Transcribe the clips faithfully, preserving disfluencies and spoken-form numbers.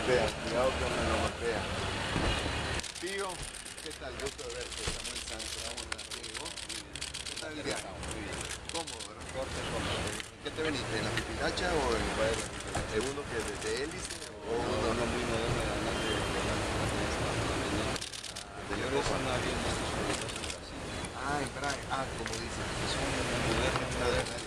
golpea, cuidado que me lo golpea. Tío, ¿qué tal? Gusto de verte, Samuel Santos. ¿Cómo estás, amigo? ¿Qué tal el viaje? Muy bien. Cómodo, ¿verdad? Corte, cómodo. ¿En qué te veniste? ¿En la Pipinacha o en el uno que es de hélice? ¿O uno, uno muy moderno de adelante de la de la son aviones así. Ah, en Braga. Ah, como dices. Es un moderno, moderno.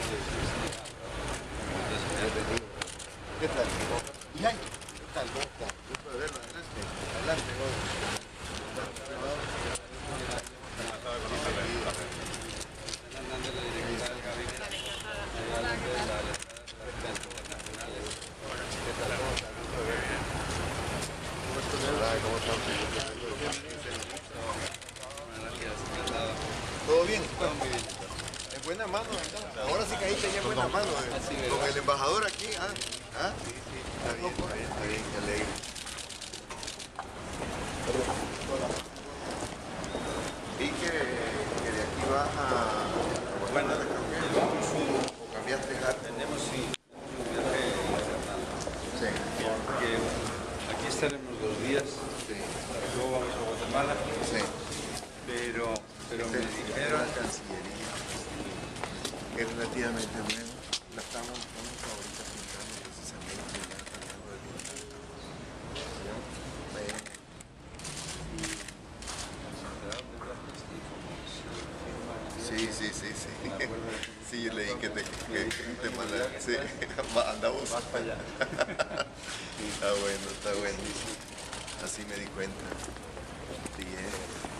¿Qué tal? ¿Y ay? ¿Qué tal? ¿Cómo está? Gusto de verlo. Adelante. Adelante, vos. ¿Cómo están? ¿Todo bien? En buena mano, ¿no? Ahora sí caíste ya en buena mano. Eh. Con el embajador aquí, ¿ah? ¿Ah? Está bien, está bien, está bien, qué alegre. Vi que, que de aquí vas a Guatemala, creo que o cambiaste algo. Tenemos, sí, un viaje internacional. Sí. Porque aquí estaremos dos días, Sí. luego vamos a Guatemala, Sí. pero, pero Este me es dijeron... la Cancillería, que es relativamente nueva. La estamos, estamos ahorita pintando precisamente, ya tratando de pintar. Sí, sí, sí, sí. Sí, leí que te que, que te manda, sí, andamos. Vas para allá. Está bueno, está bueno. Así me di cuenta. Bien.